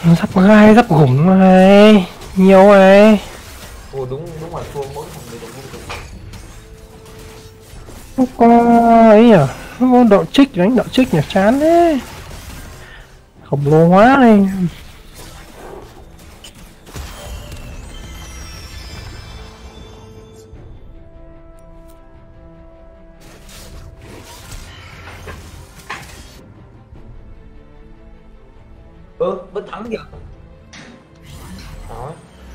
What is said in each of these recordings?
Sắp gai sắp khủng này, nhiều này. Ồ đúng đúng rồi, thua mỗi thằng người đồng vui. Không có ấy à, không có độ trích, đánh độ trích nhỉ, chán thế. Khổng lồ hóa này. Vẫn thắng kìa. Đó.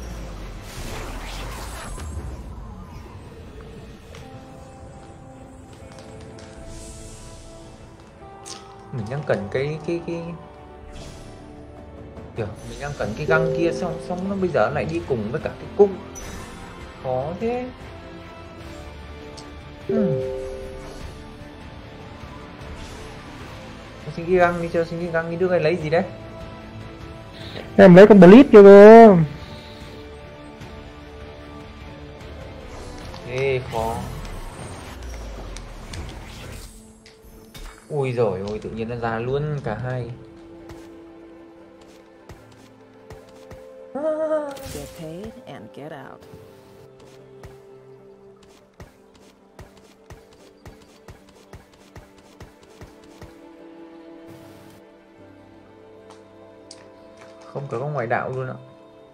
Mình đang cần cái kiểu mình đang cần cái găng kia, xong nó bây giờ lại đi cùng với cả cái cung, khó thế. Xin cái găng đi, cho xin cái găng đi, đưa cái lấy gì đấy. Em lấy con blitz cho cơ. Ê khó. Ui giời ơi, tự nhiên nó ra luôn cả hai. Get paid and get out. Không có ngoại đạo luôn ạ.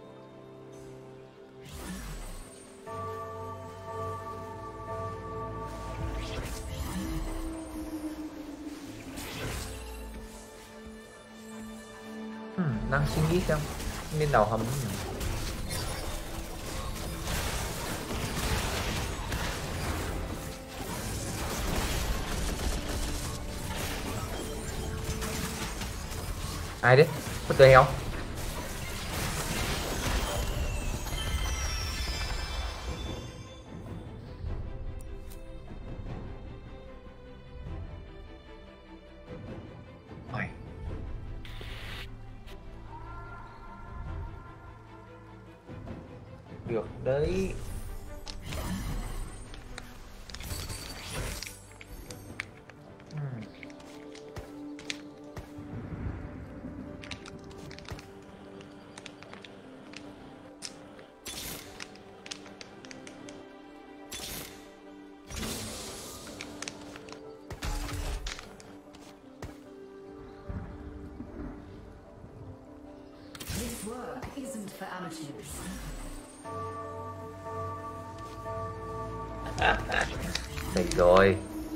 Đang suy nghĩ xem nên đào hầm. Ai đấy? Có tới heo. Được đấy. This work isn't for amateurs. Đây rồi.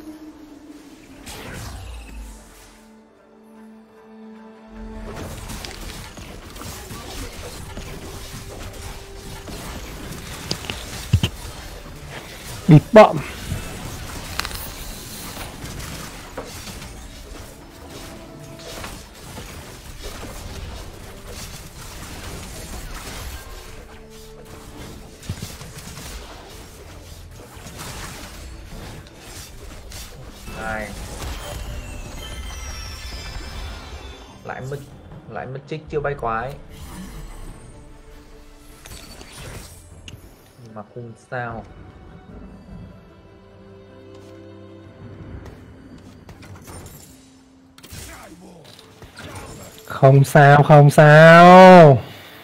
Bịt bọm. Này. Lại mất trích chưa bay quái. Nhưng mà không sao. Không sao, không sao.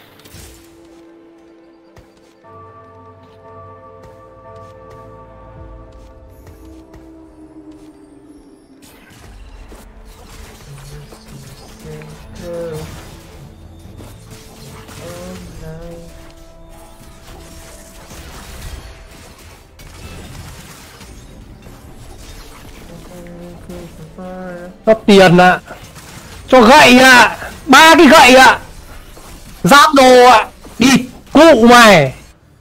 Có tiền ạ. Cho gậy ạ. 3 cái gậy ạ. Giáp đồ ạ. Đi cụ mày.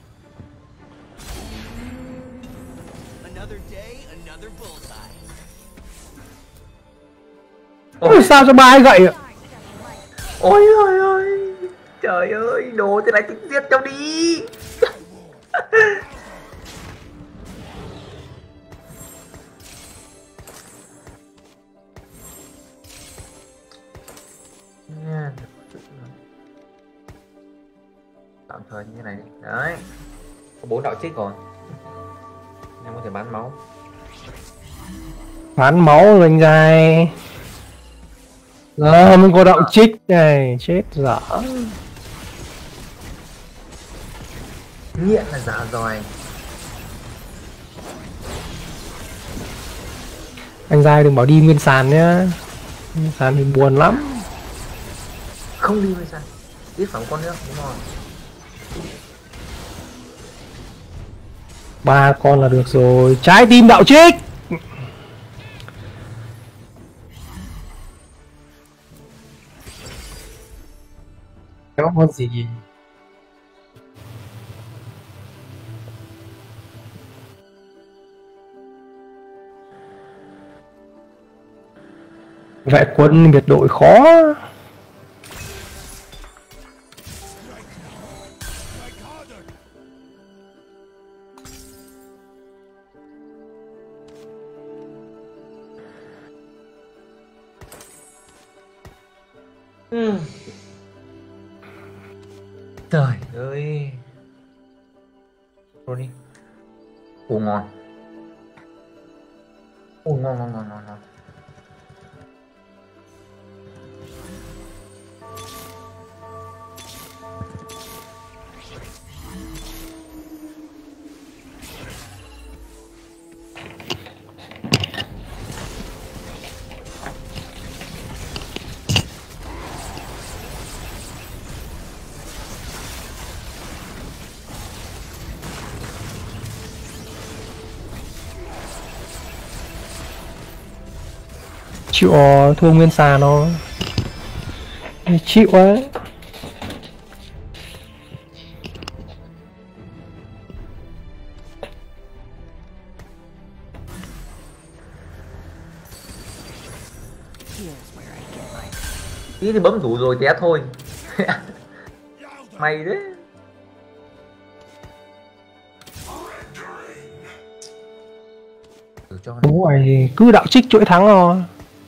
Ôi sao cho 3 cái gậy ạ. Ôi ôi ôi. Trời ơi, đồ thế này thì giết cho đi. Tạm thời như thế này đi. Đấy. Có 4 đạo trích rồi. Em có thể bán máu. Bán máu rồi anh dài. Mình có đạo trích này, chết dở. Nghiện là giả rồi. Anh Giai đừng bảo đi nguyên sàn nhá. Nguyên sàn thì buồn lắm. Không đi với sao? Tiếp phóng con nữa, đúng rồi. 3 con là được rồi. Trái tim đạo trích. Có con gì? Vệ quân biệt đội khó. Trời ơi. Rồi đi. Ồ ngon. Ồ ngon ngon ngon ngon ngon. Chịu thua nguyên sàn nó. Chịu ấy. Tí thì bấm đủ rồi té thôi. Mày đấy. Đúng rồi, cứ đạo trích chuỗi thắng rồi.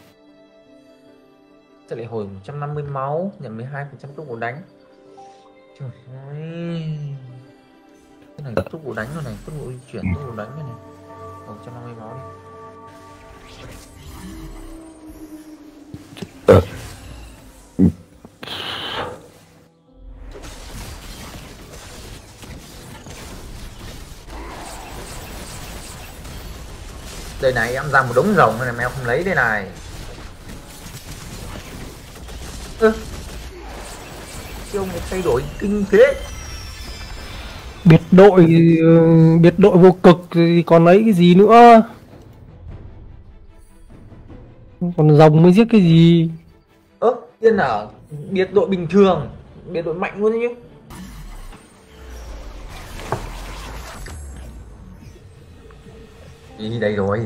Sẽ lại hồi 150 máu, nhận 12% tốc độ đánh. Trời ơi. Cái này tốc độ đánh rồi này, tốc độ di chuyển, tốc độ đánh rồi này. 150 máu đi. Đây này, em ra một đống rồng này mà em không lấy đây này. Siêu một thay đổi kinh thế. Biệt đội vô cực thì còn lấy cái gì nữa. Còn rồng mới giết cái gì. Tiên ở biệt đội bình thường, biệt đội mạnh luôn đấy chứ. Đi đây rồi.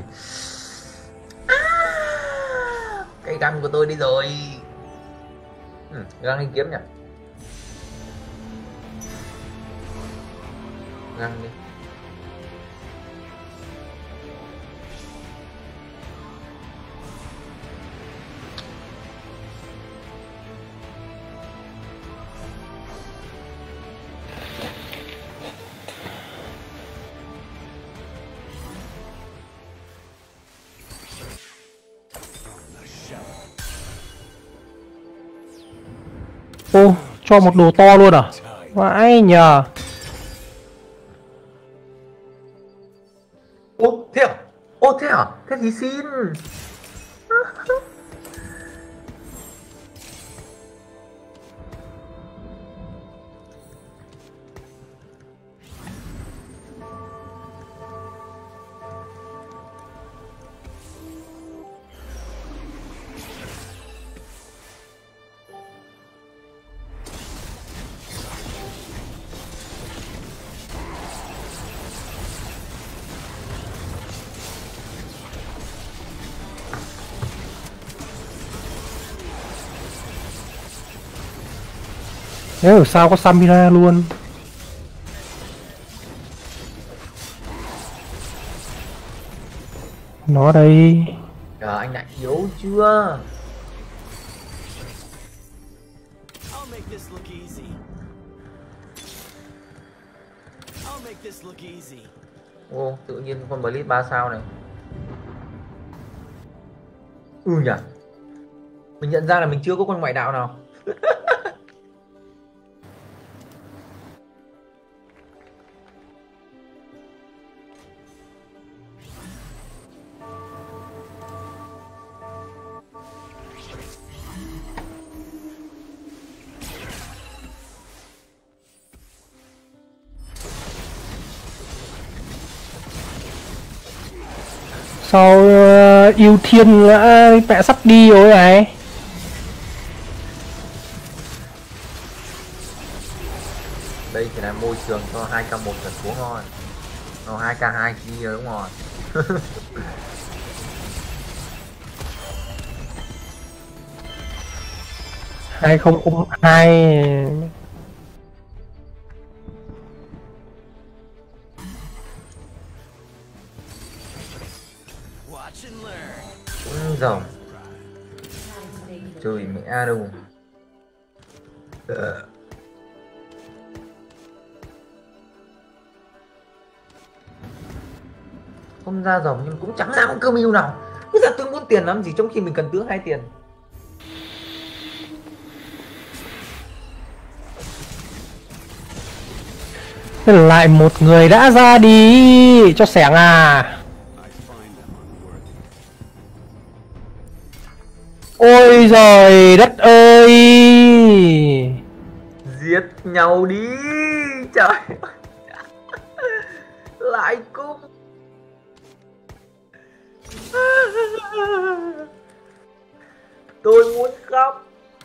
Cây găng của tôi đi rồi. Găng hay kiếm nhỉ? Găng đi. Ô, cho một đồ to luôn à? Vãi nhờ. Ô thế à? Ô thế à? Thế thì xin. Thế ở sao có Samira luôn. Nó đây. Chờ anh lại yếu chưa? Ô, tự nhiên con Blitz 3 sao này. Nhỉ. Mình nhận ra là mình chưa có con ngoại đạo nào. Sao yêu thiên đã mẹ sắp đi rồi này. Đây chỉ là môi trường cho 2k1 trở xuống thôi. Nó 2k2 kia đúng rồi. 2002. Rồng trời mẹ đâu. Không ra rồng nhưng cũng chẳng nào cơ mưu nào. Bây giờ tôi muốn tiền lắm gì trong khi mình cần tướng 2 tiền. Lại một người đã ra đi cho xẻng à. Ôi giời đất ơi. Giết nhau đi. Trời ơi. Lại cung. Tôi muốn khóc.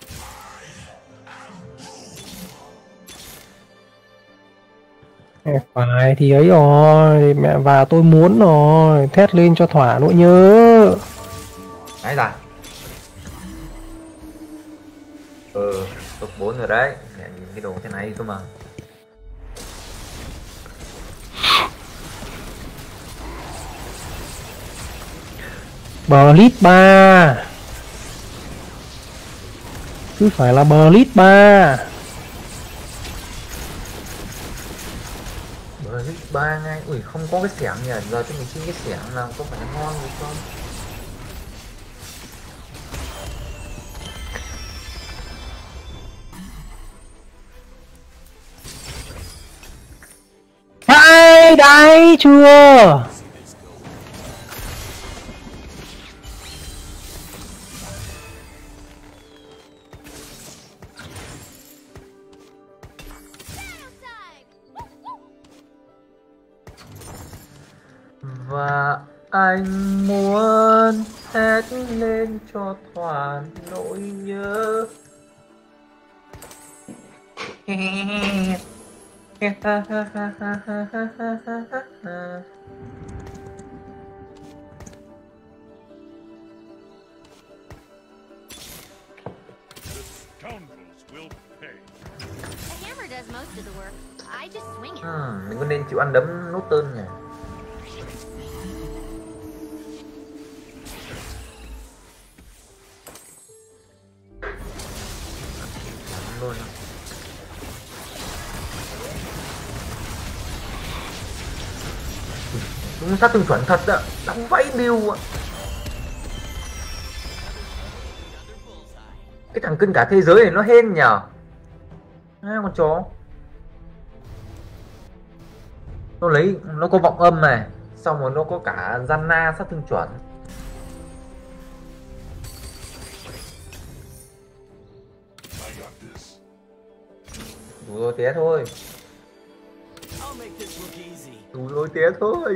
Phải thì ấy rồi, mẹ và tôi muốn rồi, thét lên cho thỏa nỗi nhớ. Đấy rồi. Top 4 rồi đấy. Mẹ nhìn cái đồ thế này cơ mà. Blitz 3. Cứ phải là Blitz 3. Blitz 3 ngay. Ui không có cái xẻng nhỉ. Giờ cho mình xin cái xẻng nào có phải là ngon hay không? Ai đấy chưa? Và anh muốn hét lên cho thỏa nỗi nhớ. Mình có nên chịu ăn đấm nốt tơn nhỉ? Luôn. Đúng sát thương chuẩn thật ạ, đóng vẫy điêu ạ. Cái thằng cưng cả thế giới này nó hên nhờ. Hai con chó. Nó lấy, nó có vọng âm này, xong rồi nó có cả gian na sát thương chuẩn. Đủ rồi té thôi. Đủ rồi té thôi.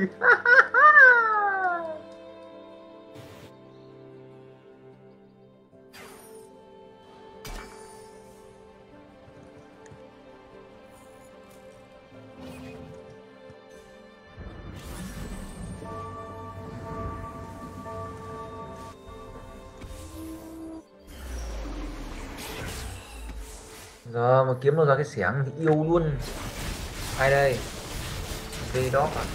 Giờ mà kiếm được ra cái xẻng thì yêu luôn. Ai đây? Đây đó à?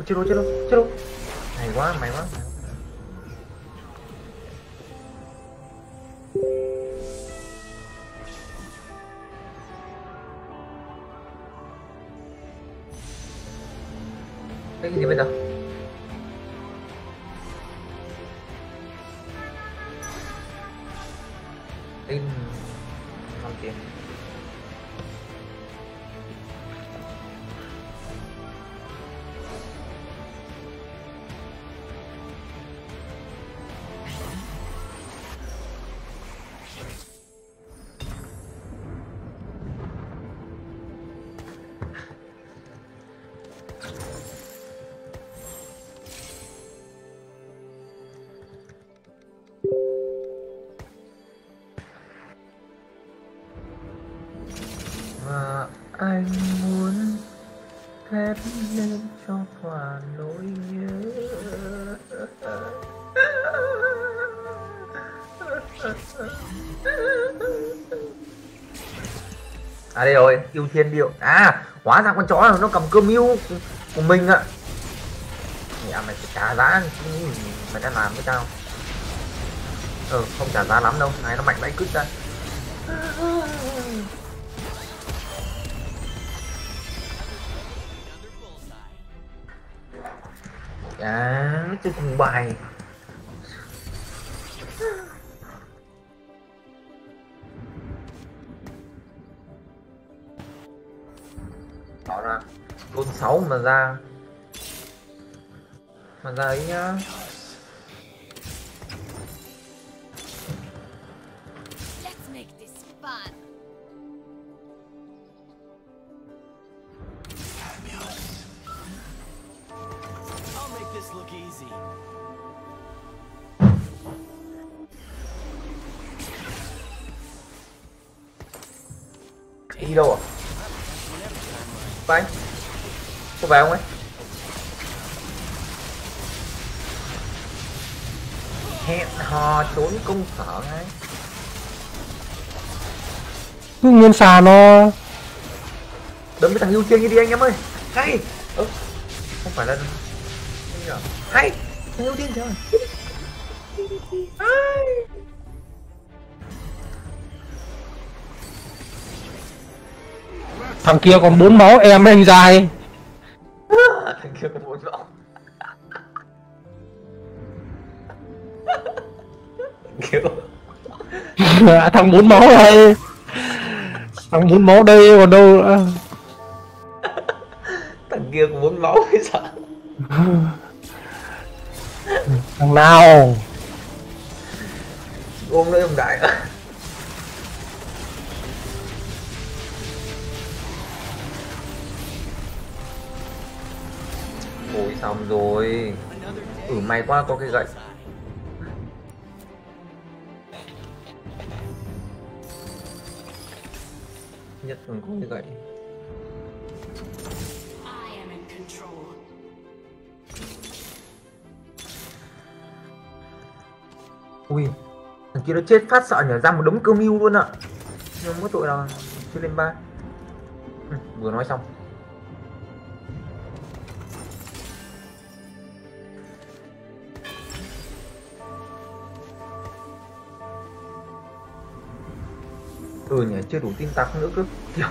Chết rồi, chết rồi, chết rồi. Hay quá, may quá. Cái gì bây giờ? Tin 5 tiền. Và anh muốn thét lên cho thỏa nỗi nhớ. À đây rồi, yêu thiên điệu. À, hóa ra con chó nó cầm cơm yêu của mình ạ. Mẹ mày phải trả giá mày đã làm với tao. Không trả giá lắm đâu, này nó mạnh vãi cứt ra. Nó chơi cùng bài. Đó là con 6 mà ra ấy nhá. Let's make this fun. I'll make this look easy. Đi đâu à? Anh có về không ấy? Hẹn hò trốn công sở ấy. Cứ nguyên xà nó Đấm cái thằng yêu chuyên như đi anh em ơi. Hay. Không phải là hay. Thằng yêu tiên trời. thằng kia còn 4 máu em anh dài. Thằng kia có 4 máu. Kiểu Thằng 4 máu đây. Thằng 4 máu đây còn đâu nữa. Thằng kia có 4 máu hay sao? Thằng nào Ôm lấy ông đại ạ. Ôi xong rồi. May quá có cái gậy. Nhất còn có cái gậy. I am in control. Ui, thằng kia nó chết phát sợ nhở, ra một đống cơ mưu luôn ạ. Nhưng không có tội nào chưa lên 3. Vừa nói xong. Nhỉ, chưa đủ tin tặc nữa cơ. Kiểu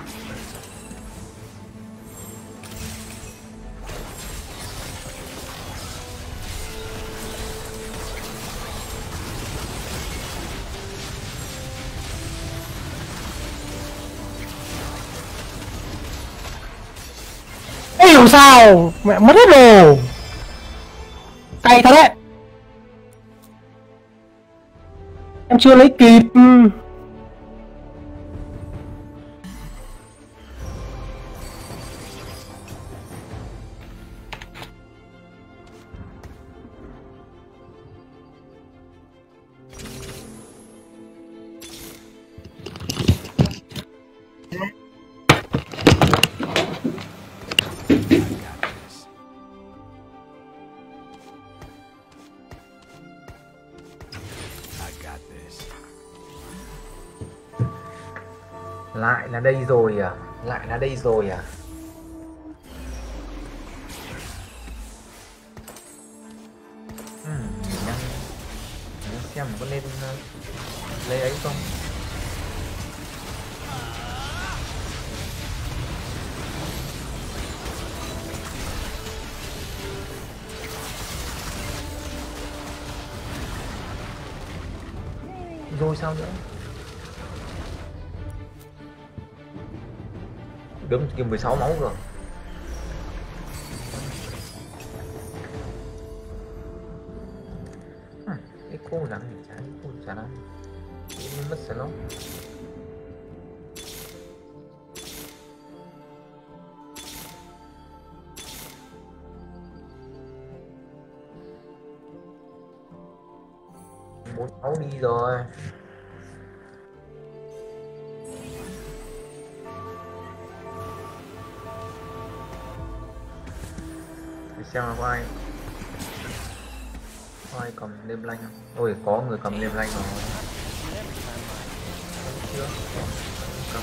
Ê hiểu sao mẹ mất hết đồ. Cay thật đấy. Em chưa lấy kịp. lại là đây rồi à? Lại là đây rồi à? nên lấy ấy không? Rồi sao nữa? Đấm kìa 16 máu rồi. Cái cô rắn thì chán, cô chán lắm. Mất sợ lắm. Bốn máu đi rồi. Để xem là có ai cầm lem lanh không? Ôi có người cầm lem lanh rồi. Chưa. Cầm.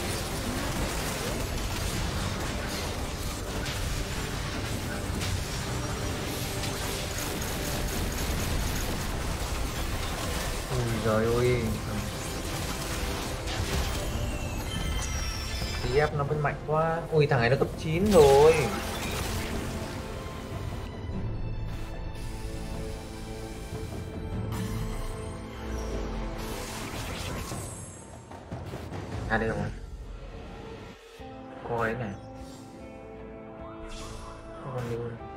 Ui giời ơi. TF nó vẫn mạnh quá. Ui thằng này nó cấp 9 rồi. À đây rồi. Có ấy này. Có con lưu này.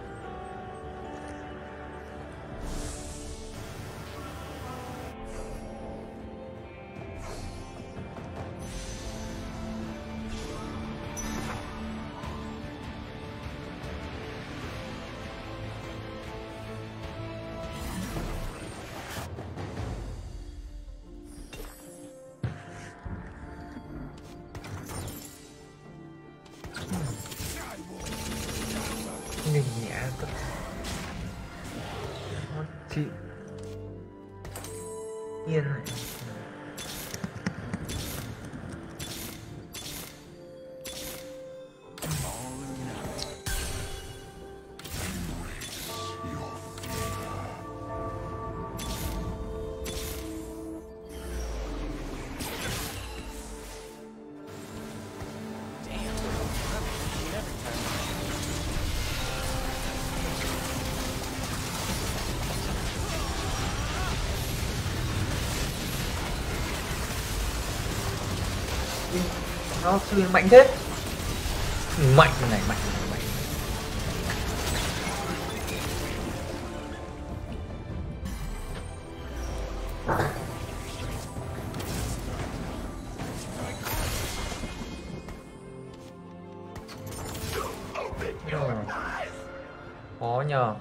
Mình nhẹ cấp chị yên này. Nó sư mạnh thế. Mạnh này, mạnh. Khó nhờ.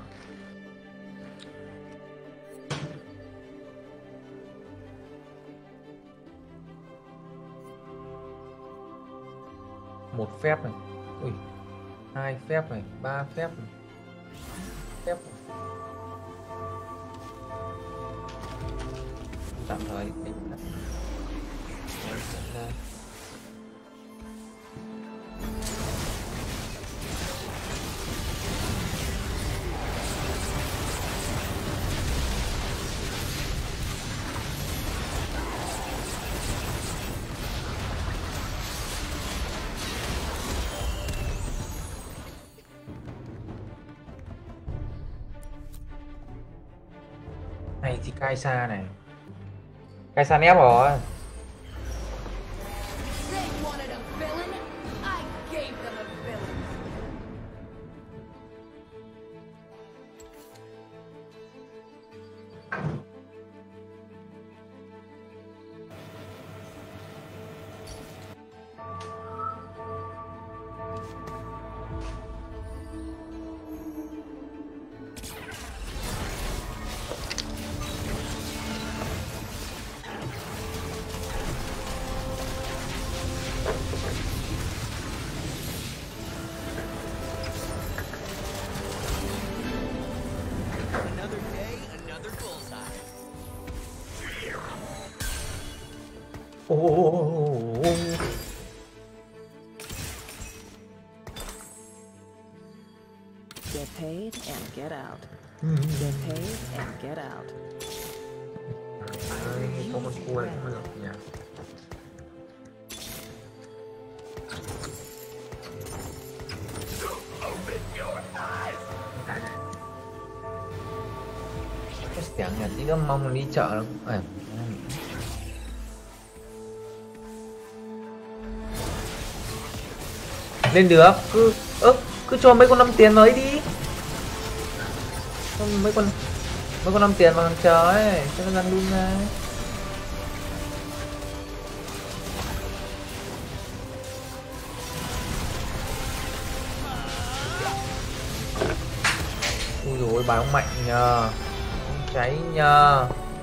Một phép này, ui, hai phép này, ba phép này, phép này. Tạm thời mình ra. Này thì Kaisa này. Kaisa nép rồi. They wanted a villain. I gave them a villain. Another day, another bullseye. Get paid and get out. Get paid and get out. con cua này cũng được nhỉ. Cái tiếng nhà tí nữa mong đi chợ à. Lên được cứ cho mấy con 5 tiền mới đi, mấy con 5 tiền mà chờ ấy cho nó gần luôn ra. Ui dồi bà ông mạnh nhờ, ông cháy nhờ.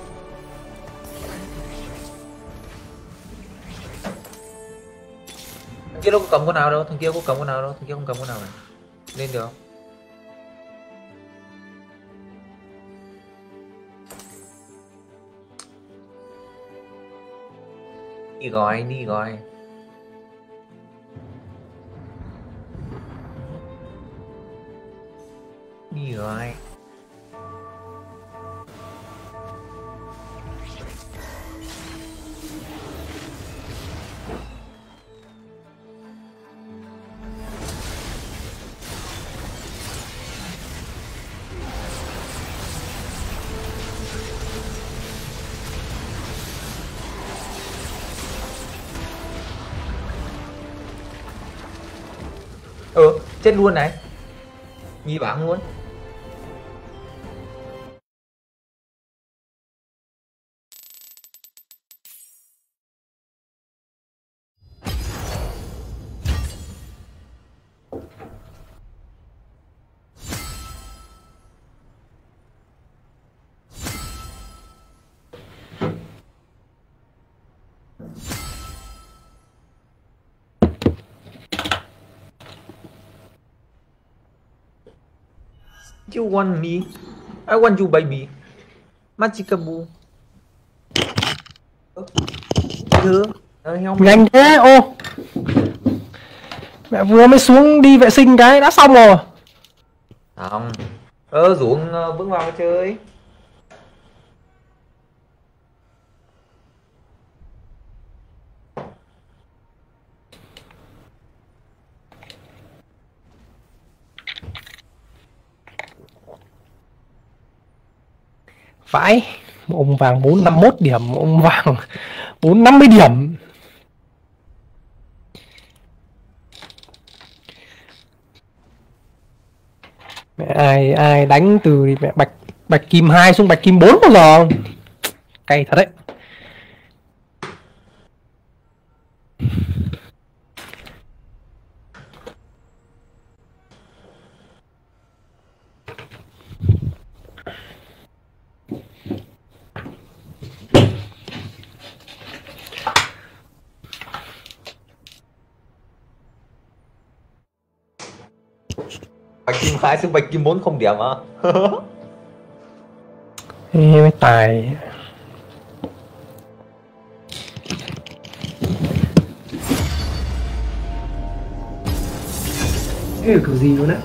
Thằng kia đâu có cầm con nào đâu, thằng kia có cầm con nào đâu, thằng kia không cầm con nào này. Lên được không? Đi gọi, đi gọi. Đi gọi. Chết luôn này, nghi bảng luôn. You want me? I want you baby. Machikabu. Nhanh thế ô. Mẹ vừa mới xuống đi vệ sinh cái đã xong rồi. Không. Ruộng bước vào chơi. Phải, ông vàng 451 điểm, ông vàng 450 điểm. Mẹ ai đánh từ mẹ bạch kim 2 xuống bạch kim 4 bao giờ. Cay thật đấy. Bạch kim 2 xuống bạch kim 4 không điểm à? Ê, mấy tài. Ê, kiểu gì luôn á.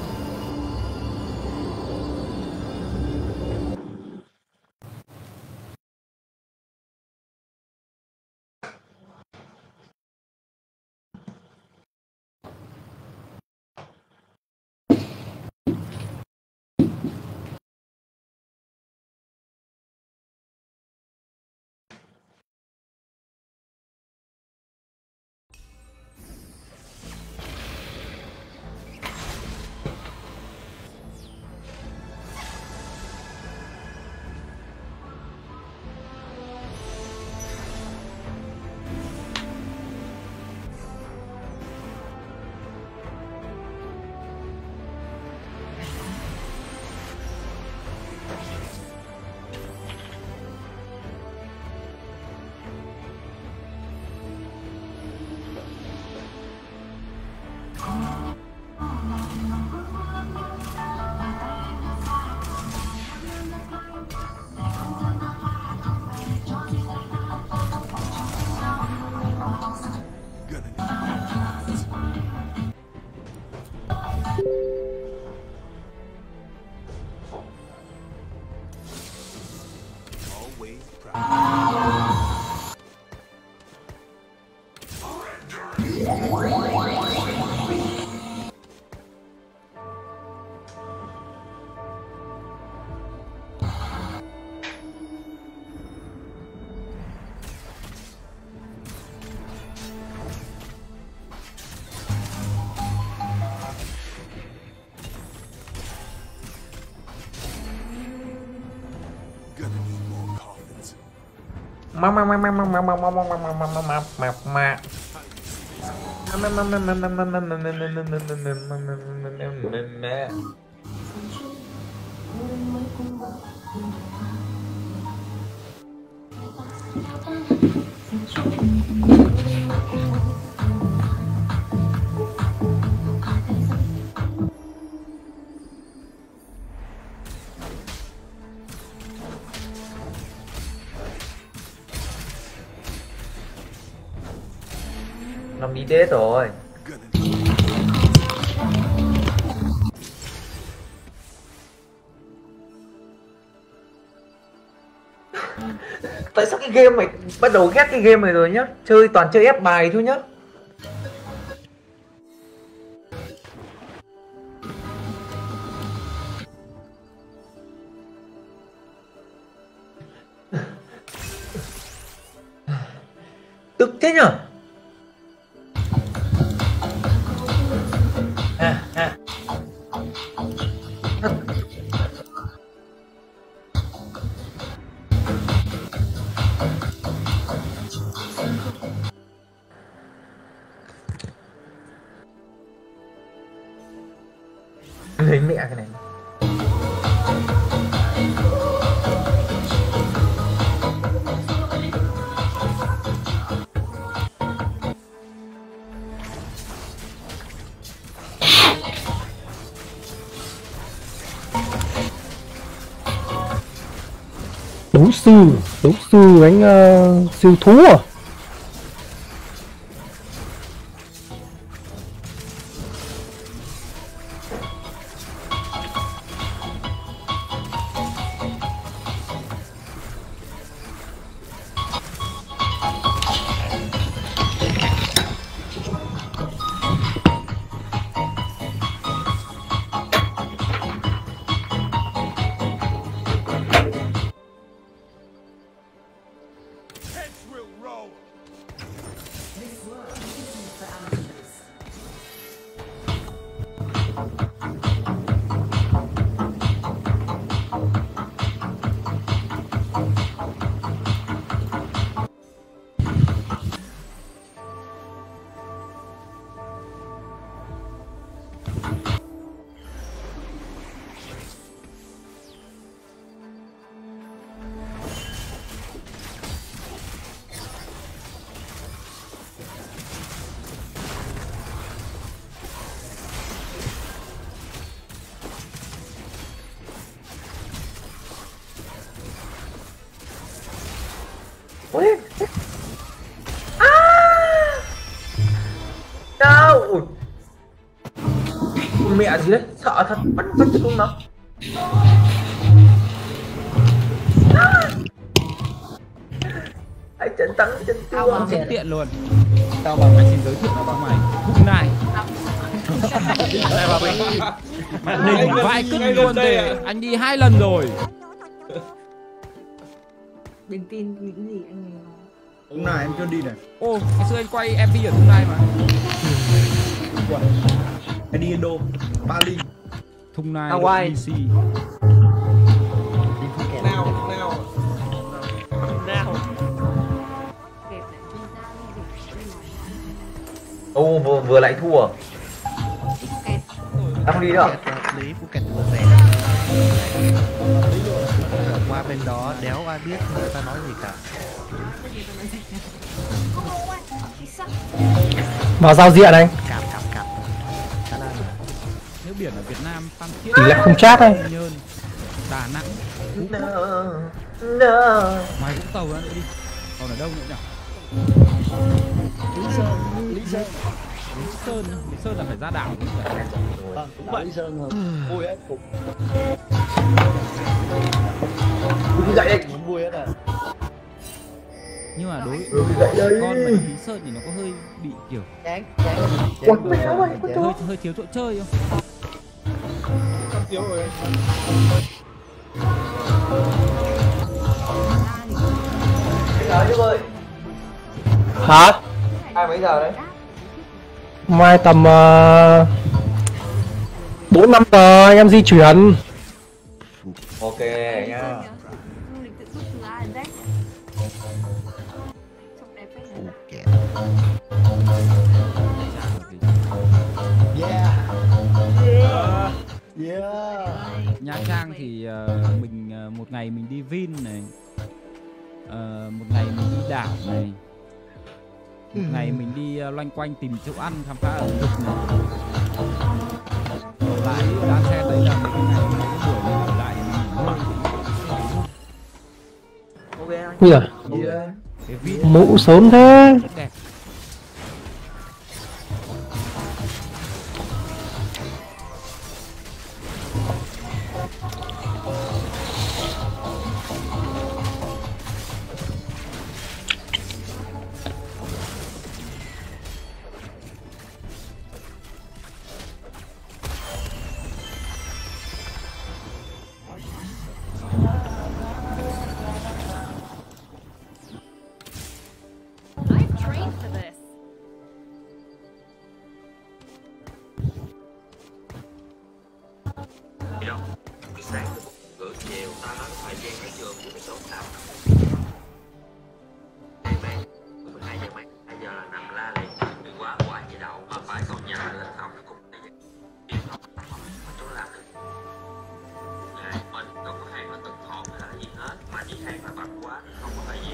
Lòng đi chết rồi. Tại sao cái game này bắt đầu ghét cái game này rồi nhá? Chơi toàn chơi ép bài thôi nhá. Tức thế nhở? Lấy mẹ cái này. Đấu sư đánh siêu thú à? Ôi. Đâu. Mẹ gì đấy, sợ thật, bắt xuống nó. Anh trận thắng chân Tao chết tiện luôn. Tao bảo mày xin giới thiệu nó bằng mày. Hùng này. Đây bà Bình. Mày đỉnh vai cứt luôn để anh đi 2 lần rồi. Đừng tin những gì anh ấy nói. Hôm nay em chưa đi này. Ô, ngày xưa anh quay MV ở Hùng này mà. Anh đi Indo, Bali. Thùng này Hawaii. DC. Nào. Ô vừa lại thua. Tao không đi nữa. Lý Phuket vừa về qua bên đó đéo ai biết người ta nói gì cả. Vào giao diện anh. Cạp Nếu biển ở Việt Nam, Phan Thiết, Tỷ lệ không chat anh. Nhơn, Đà Nẵng, ngoài Vũng Tàu nữa đi. Còn ở đâu nữa nhỉ? Lý Sơn là phải ra đảo. cũng vậy. Lý Sơn vui ấy cũng Dậy đây. muốn vui hết à. Nhưng mà đối con mà Lý Sơn thì nó có hơi bị kiểu chán hơi thiếu chỗ chơi không? Thiếu rồi. Giờ chứ ơi. Hả? Ai mấy giờ đấy? Mai tầm 4-5 giờ anh em di chuyển. Ok nhá. Trang thì mình một ngày mình đi Vin này, một ngày mình đi đảo này, một ngày mình đi loanh quanh tìm chỗ ăn khám phá ẩm thực này. Còn lại đã xe đấy là mấy cái ngày mấy cái buổi mình ở lại mình nghỉ ngơi. Ui giời, Cái Vin mũ sớm thế. rất đẹp. I've trained for this. Sáng bữa chiều ta nói thời gian ở trường của số nào đây mẹ 12 giờ mày 2 giờ là nằm la liền đừng quá quả gì đâu mà phải còn nhà lên học cũng đi học chỗ làm được mình đâu có hay mà tự hồn hay là gì hết mà chỉ hay mà bận quá không có phải gì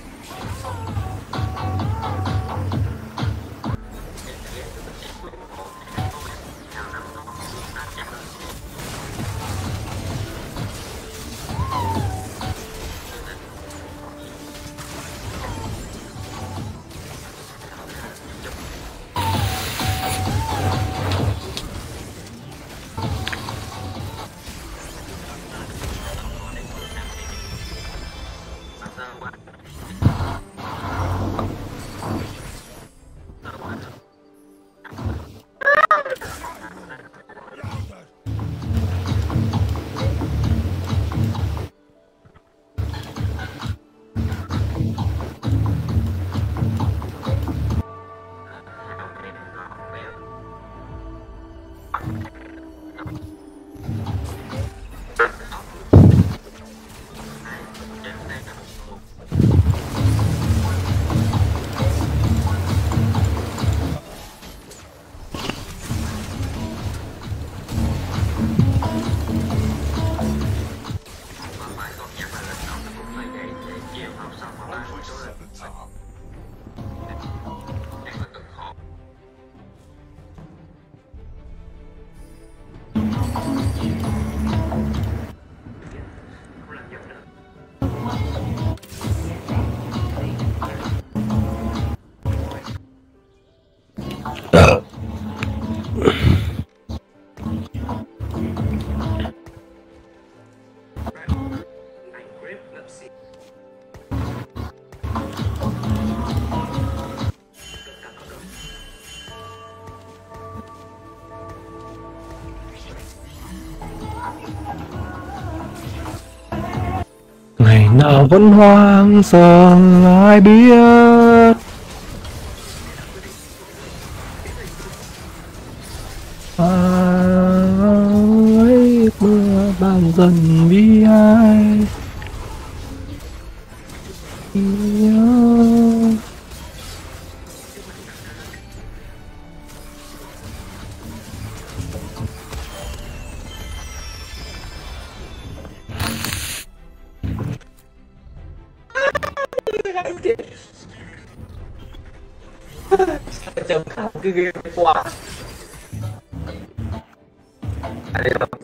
Ngày nào vẫn hoang giờ ai biết. Ấy mưa ban dần vì ai nhớ. Trầm cảm cái game quá. Đây là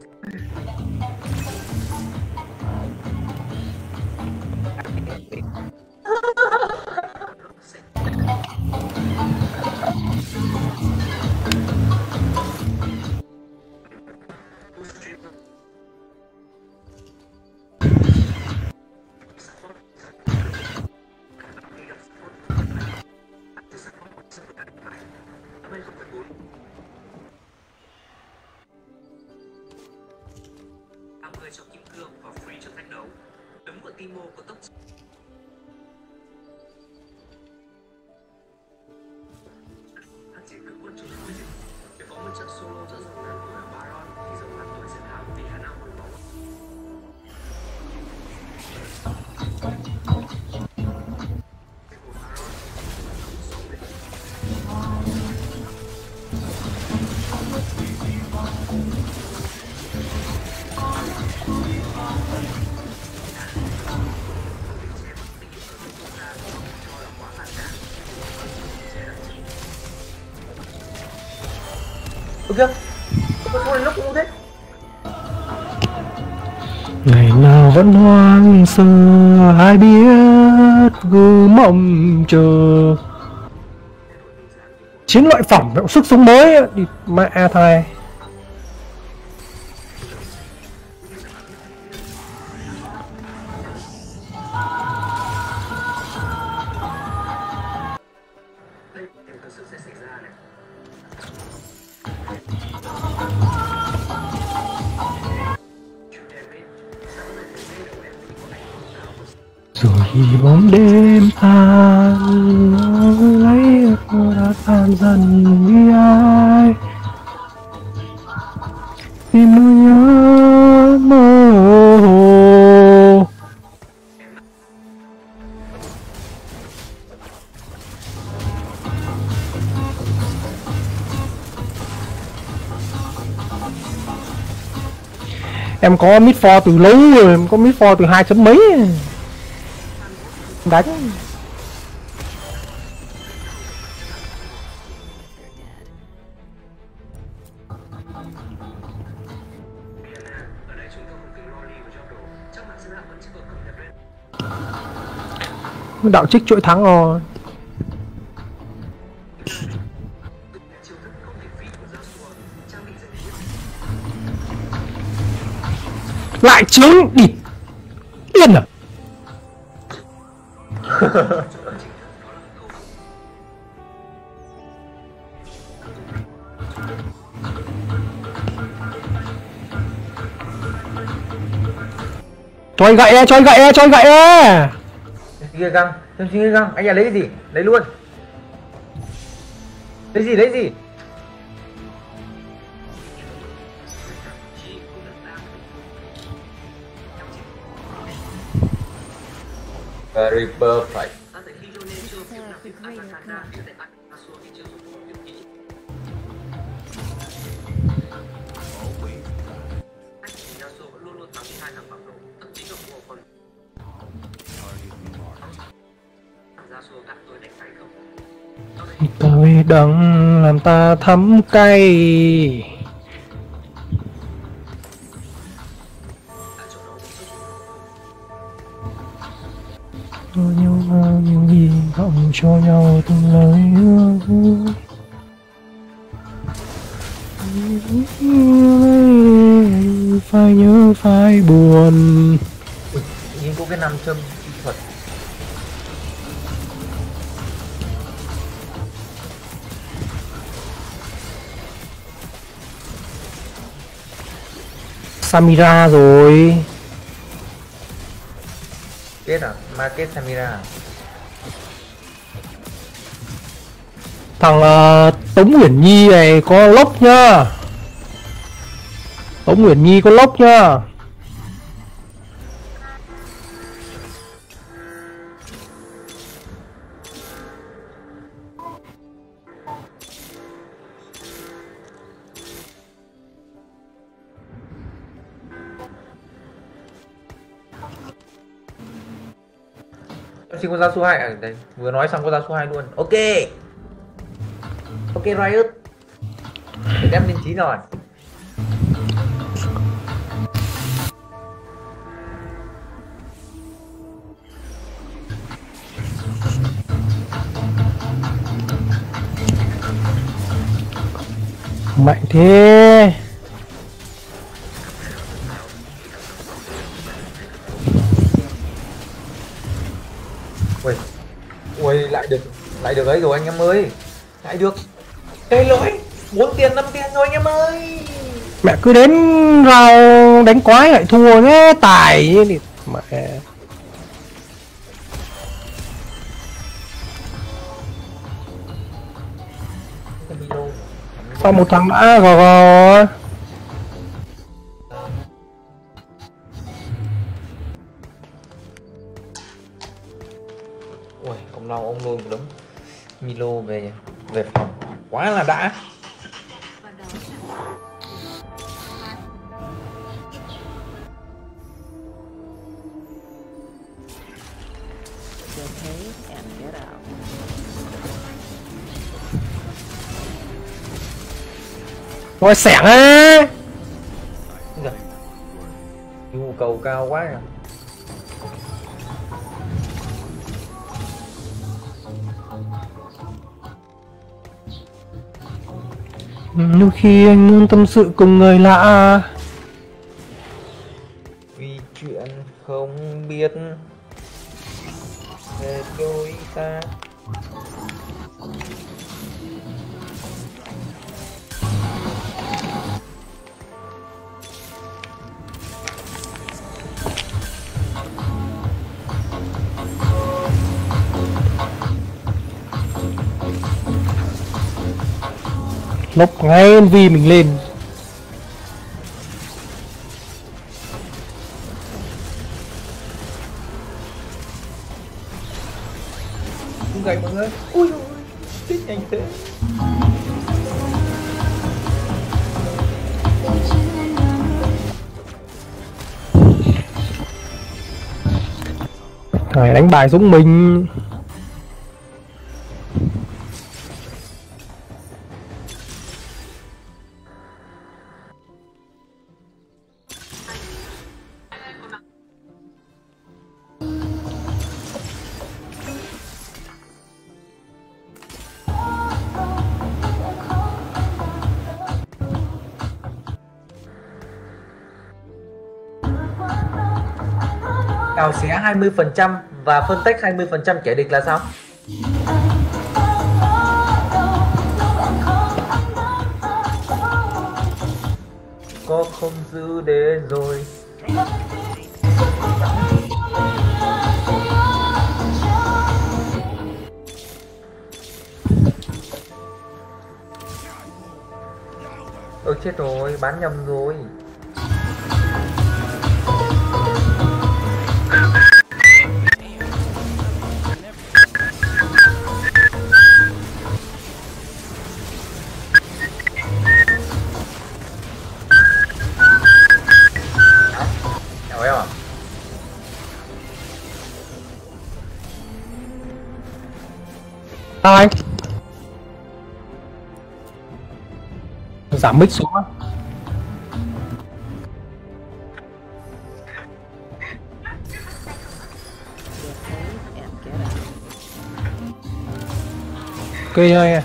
cho kim cương và free cho thách đấu. Đấm của Timo có tốc hắn chỉ cứ quân chúng quyết định để có một trận solo giữa dòng đàn của Baron thì dòng đàn tuổi sẽ thắng vì khả năng hồi máu. Ôi kìa, con lúc ngu thế. Ngày nào vẫn hoang sơ, ai biết cứ mong chờ. Chiến loại phẩm sức sống mới đi mẹ thầy. Rồi bóng đêm tan lấy đã tan dần đi ai tìm nỗi nhớ mơ hồ. Em có mid for từ lâu rồi, em có mid for từ 2 chấm mấy đánh. Đạo trích chuỗi thắng rồi. Lại trướng địt điên à. Cho anh gậy e, cho anh gậy e, cho anh gậy e. Kia găng, thêm suy nghĩ găng, anh nhà lấy gì? Lấy luôn. Lấy gì, lấy gì? Very perfect. Tôi đắng làm ta thấm cay. Nhiều hy vọng cho nhau từng lời hứa. Phải nhớ phải buồn. Ui, nhìn có cái nam châm kỹ thuật. Samira rồi. Kết à? Market Samira. Thằng Tống Nguyễn Nhi này có lốc nhá. Tống Nguyễn Nhi có lốc nhá. Xin con ra số 2 à, đây, vừa nói xong con ra số 2 luôn. Ok. Ok Riot. Để đem lên 9 rồi. Mạnh thế. Ui, ui lại được ấy rồi anh em ơi. Lại được. Cây lỗi 4 tiền 5 tiền rồi anh em ơi. Mẹ cứ đến vào đánh quái lại thua nhé, tài như đi mẹ. Sau một thằng đã gò. Ui, ông Long ông lôi một đống Milo về phòng quá là đã. Get paid and get out. Ngồi xẻng á. Nhu cầu cao quá à. Đôi khi anh muốn tâm sự cùng người lạ. Vì chuyện không biết về đôi ta. Lốc ngay vì mình lên. Không gầy mọi người. Ui ôi, chết nhanh thế. Phải đánh bài giống mình. Cào xé 20% và phân tách 20% kẻ địch là sao? Có không giữ để rồi. Ôi chết rồi, bán nhầm rồi. Sao anh? Giảm mic xuống á. Ok thôi.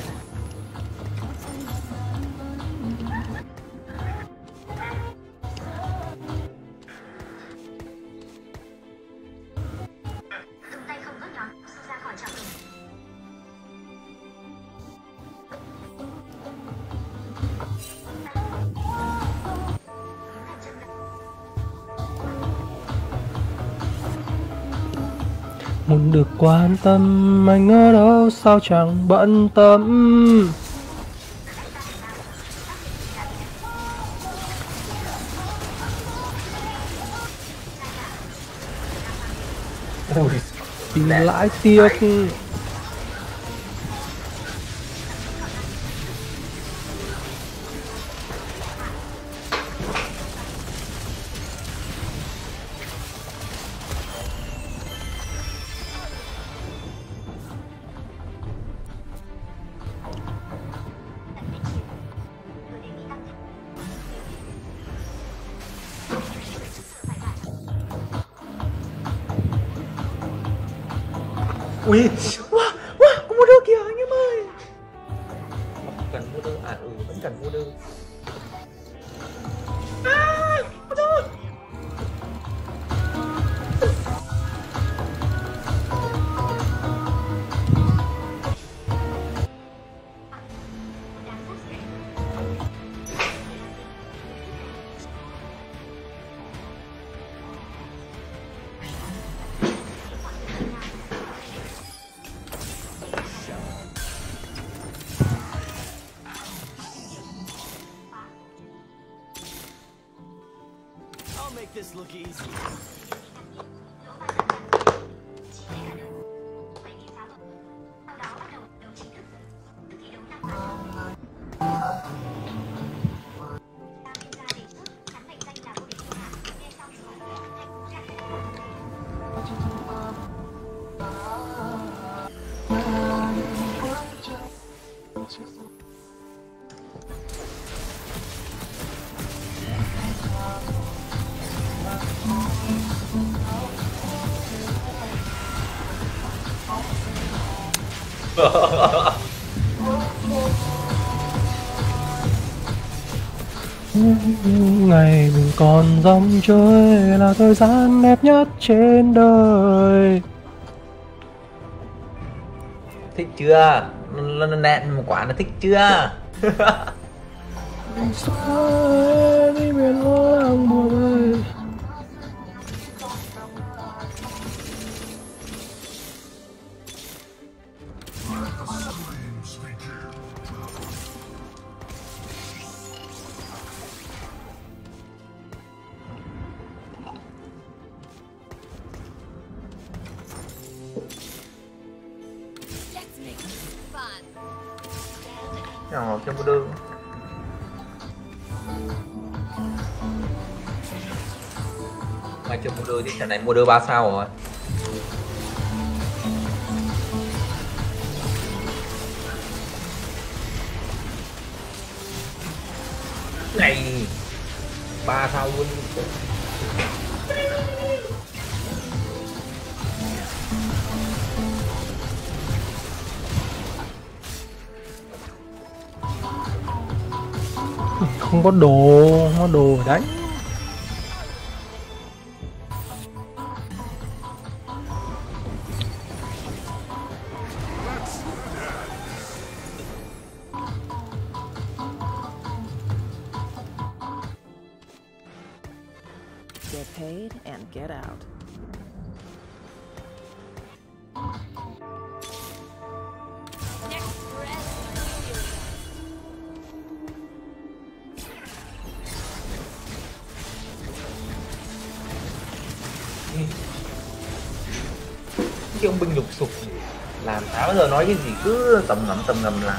Muốn được quan tâm, anh ở đâu sao chẳng bận tâm. Tìm lại tiếc. Ui, wow, có mua đơn kìa anh em ơi. Cần mua đơn, vẫn cần mua đơn. This look easy. Ngày mình còn dòng chơi là thời gian đẹp nhất trên đời. Thích chưa? Nó nẹn một quả nó thích chưa? Mình xa đi miền lo lắng buồn ơi. Let's make this fun. Nào cho mua đường. Mày chưa mua đường thì trận này mua đường 3 sao rồi. Này 3 sao luôn. Không có đồ, không có đồ để đánh. Get paid and get out. Next breath. Cái ông binh lục sục làm sao bao giờ nói cái gì cứ tầm ngầm là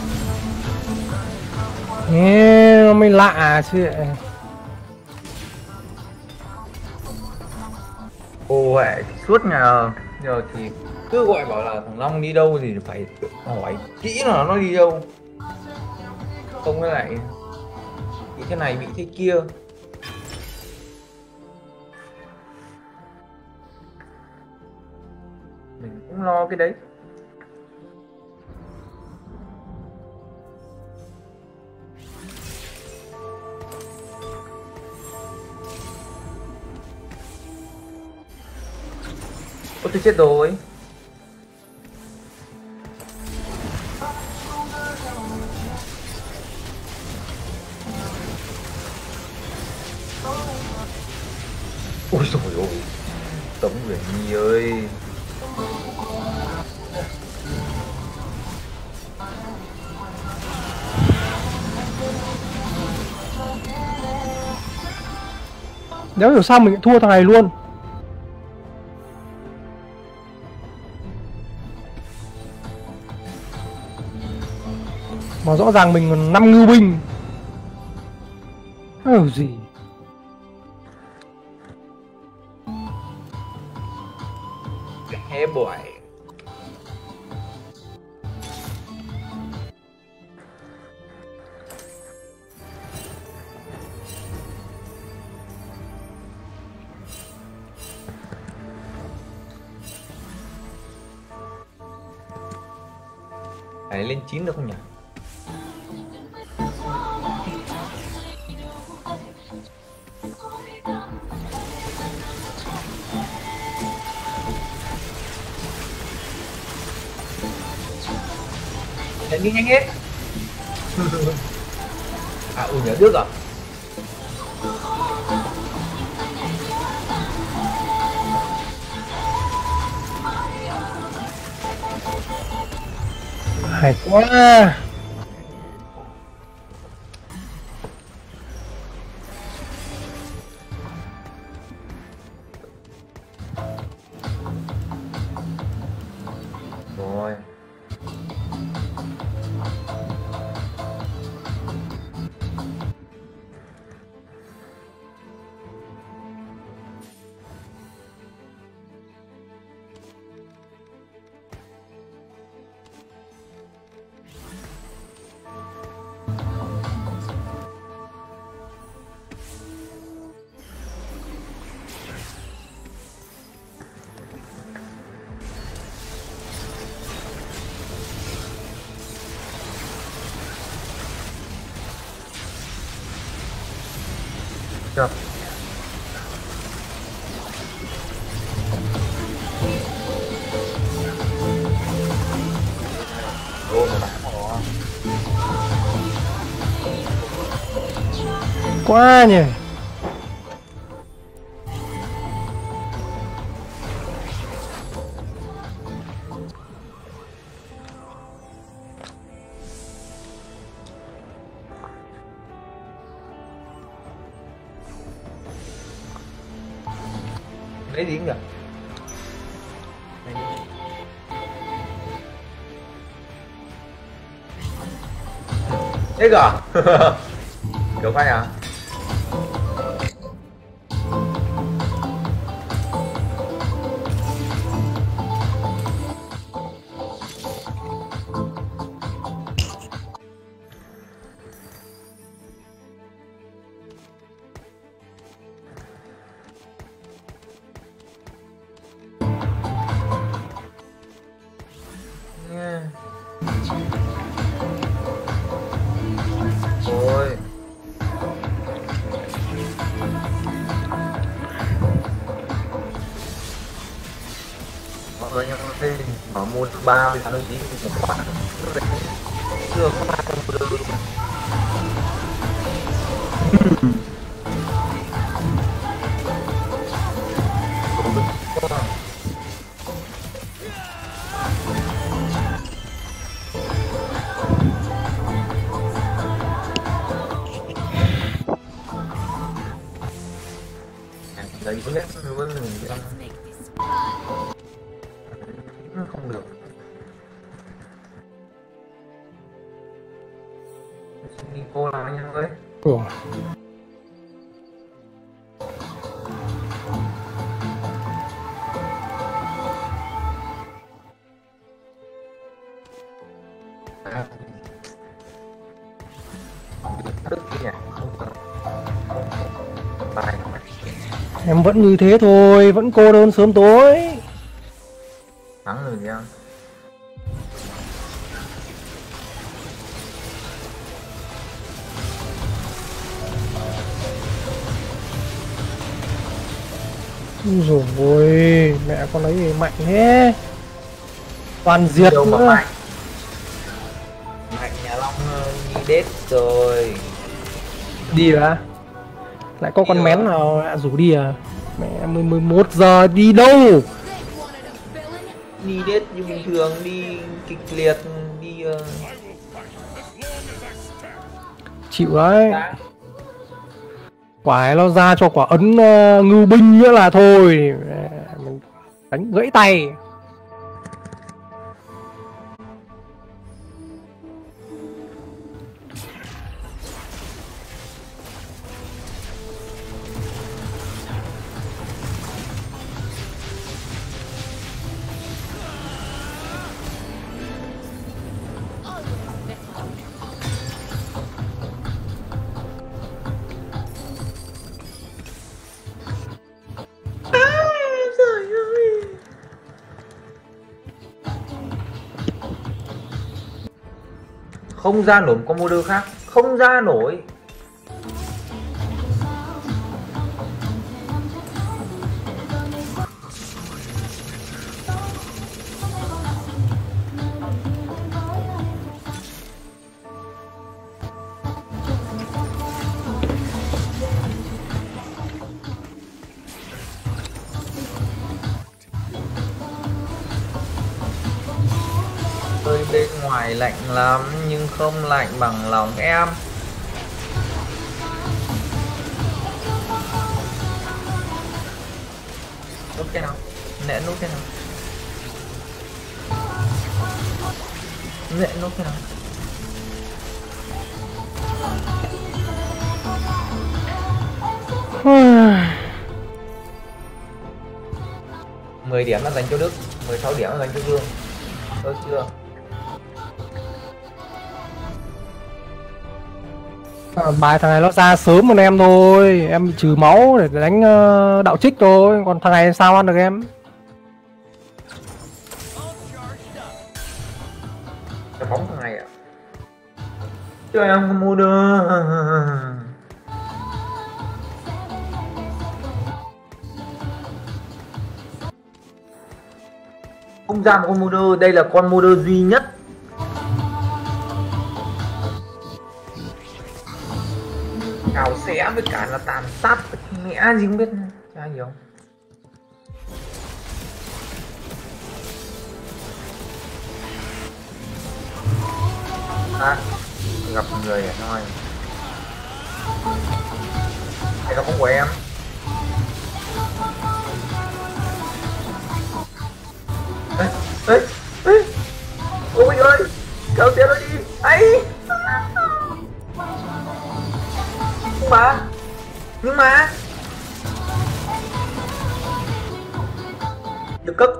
Nghe nó mới lạ chứ. cô hệ suốt nhà giờ thì cứ gọi bảo là thằng Long đi đâu thì phải hỏi kỹ là nó đi đâu, không cái lại bị thế này bị thế kia. Mình cũng lo cái đấy. Ôi tôi chết rồi. Ôi trời ơi, Tống Uyển Nhi ơi. Nếu hiểu sao mình lại thua thằng này luôn. Mà rõ ràng mình còn 5 ngưu binh. Gì Hé boy. Phải lên 9 được không nhỉ? Nhanh đi nhanh hết. À nhớ được à? hay quá. Rồi. Được. Ô mà đã rồi. Quá nhỉ. Lấy điểm kìa. Đấy kìa. Được phải à? Ôi. Mọi người nhắc đây mở môn 3 bây giờ nó chỉ một khoản chưa có 3 con đưa luôn. Đấy có nhất luôn mình không được. Đi cô làm anh ơi. Ủa. Em vẫn như thế thôi, vẫn cô đơn sớm tối. Thắng rồi nha. Rồi mẹ con lấy gì mạnh thế, toàn diệt đâu mà nữa. mạnh. Mạnh nhà Long đi đết rồi. Đi à? Lại có con mén nào lại rủ đi à? Mẹ 11 giờ đi đâu? Đi đết như bình thường, đi kịch liệt, đi chịu đấy. Quả ấy nó ra cho quả ấn ngưu binh nữa là thôi. Mình đánh gãy tay. không ra nổi một con model khác, không ra nổi. Ơi bên ngoài lạnh lắm nhưng không lạnh bằng lòng em. Nút cái nào? Nệ nút cái nào? Nệ nút cái nào? Mười điểm nó dành cho Đức, 16 điểm nó dành cho Vương. Thôi chưa? Bài thằng này nó ra sớm hơn em thôi, em bị trừ máu để đánh đạo trích thôi, còn thằng này sao ăn được em? Cái bóng thằng này à? Cho em không mua được. không ra một con modder, đây là con modder duy nhất. Cào xé với cả là tàn sát mẹ gì không biết, chả hiểu. À, gặp người à thôi. Đây là con của em. Ê, ôi ơi, cào xé nó đi. Ấy. Nhưng mà được cấp.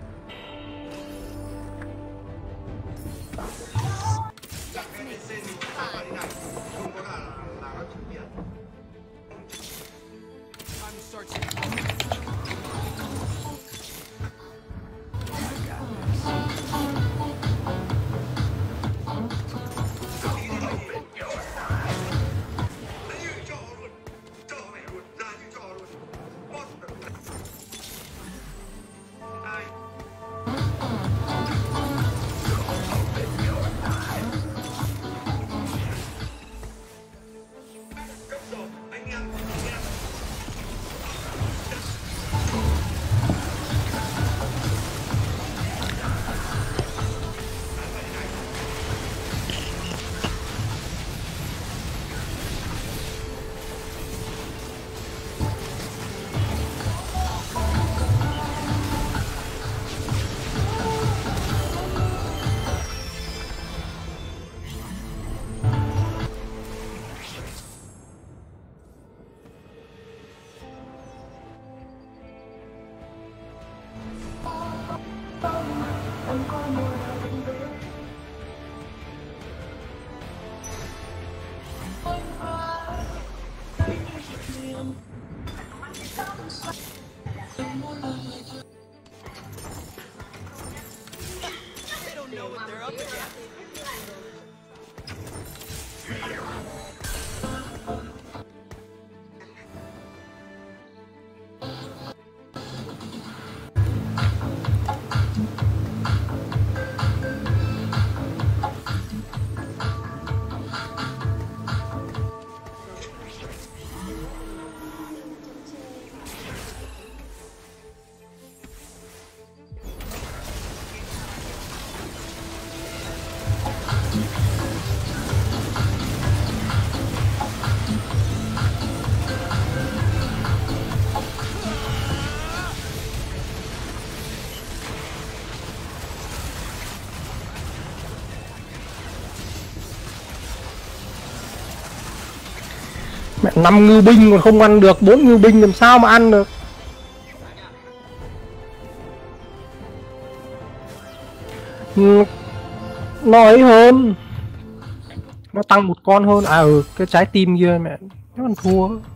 Mẹ 5 ngư binh còn không ăn được, 4 ngư binh làm sao mà ăn được. Nó ấy hơn, nó tăng một con hơn. À cái trái tim kia mẹ nó còn thua.